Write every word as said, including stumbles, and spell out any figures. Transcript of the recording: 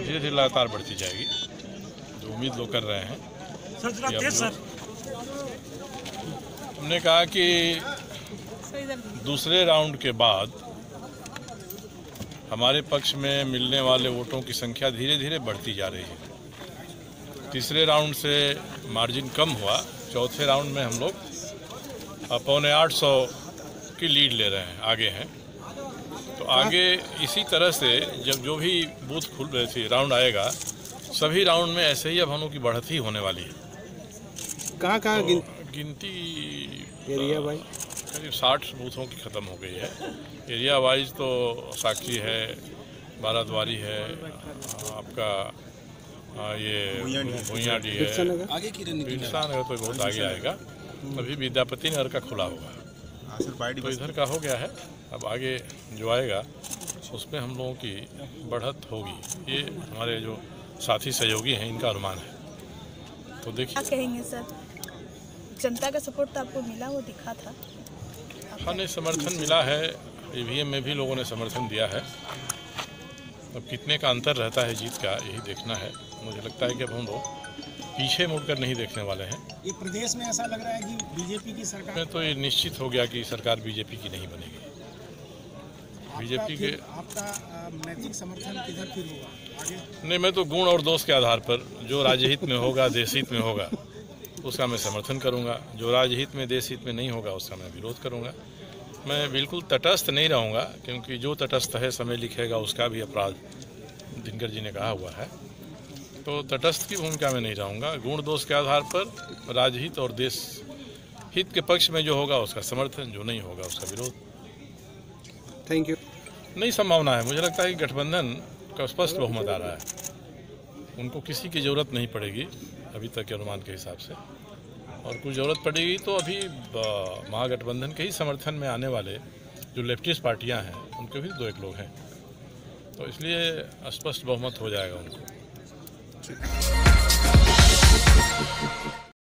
धीरे धीरे लगातार बढ़ती जाएगी, जो उम्मीद लोग कर रहे हैं। हमने कहा कि दूसरे राउंड के बाद हमारे पक्ष में मिलने वाले वोटों की संख्या धीरे धीरे बढ़ती जा रही है। तीसरे राउंड से मार्जिन कम हुआ, चौथे राउंड में हम लोग पौने आठ सौ की लीड ले रहे हैं, आगे हैं। तो आगे इसी तरह से जब जो भी बूथ खुल रहे थे राउंड आएगा, सभी राउंड में ऐसे ही अब हम लोग की बढ़त ही होने वाली है। कहाँ कहाँ तो गिनती एरिया वाइज करीब साठ बूथों की ख़त्म हो गई है। एरिया वाइज तो साक्षी है, बाराद्वारी है, आपका ये भुइयाडी है, बिरसा नगर तो बहुत आगे आएगा। अभी विद्यापति नगर का खुला होगा, तो इधर का हो गया है। अब आगे जो आएगा उसमें हम लोगों की बढ़त होगी, ये हमारे जो साथी सहयोगी हैं इनका अनुमान है। तो देखिए, क्या कहेंगे सर, जनता का सपोर्ट तो आपको मिला, वो दिखा था? हाँ, नहीं, समर्थन मिला है। ईवीएम में भी लोगों ने समर्थन दिया है। अब कितने का अंतर रहता है जीत का, यही देखना है। मुझे लगता है कि अब हम लोग पीछे मुड़कर नहीं देखने वाले हैं। ये प्रदेश में ऐसा लग रहा है कि बीजेपी की सरकार में तो ये निश्चित हो गया कि सरकार बीजेपी की नहीं बनेगी। बीजेपी के आपका नैतिक समर्थन किधर फिर होगा आगे? नहीं, मैं तो गुण और दोष के आधार पर जो राज्यहित में होगा, देशहित में होगा, उसका मैं समर्थन करूंगा। जो राज्यहित में, देशहित में नहीं होगा, उसका मैं विरोध करूंगा। मैं बिल्कुल तटस्थ नहीं रहूंगा, क्योंकि जो तटस्थ है समय लिखेगा उसका भी अपराध, दिनकर जी ने कहा हुआ है। तो तटस्थ की भूमिका में नहीं रहूंगा। गुण दोष के आधार पर राज्यहित और देश हित के पक्ष में जो होगा उसका समर्थन, जो नहीं होगा उसका विरोध। Thank you. नहीं, संभावना है। मुझे लगता है कि गठबंधन का स्पष्ट बहुमत आ रहा है। उनको किसी की ज़रूरत नहीं पड़ेगी अभी तक के अनुमान के हिसाब से, और कुछ ज़रूरत पड़ेगी तो अभी महागठबंधन के ही समर्थन में आने वाले जो लेफ्टिस्ट पार्टियां हैं उनके भी दो एक लोग हैं, तो इसलिए स्पष्ट बहुमत हो जाएगा उनको।